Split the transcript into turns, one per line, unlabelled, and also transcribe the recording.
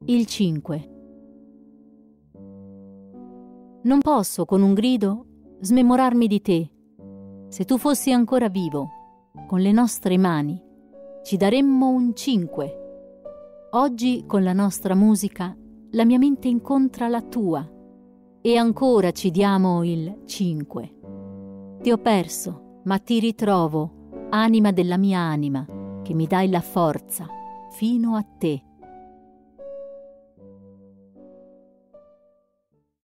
Il 5. Non posso con un grido smemorarmi di te. Se tu fossi ancora vivo, con le nostre mani ci daremmo un 5. Oggi con la nostra musica la mia mente incontra la tua e ancora ci diamo il 5. Ti ho perso, ma ti ritrovo, anima della mia anima, che mi dai la forza fino a te.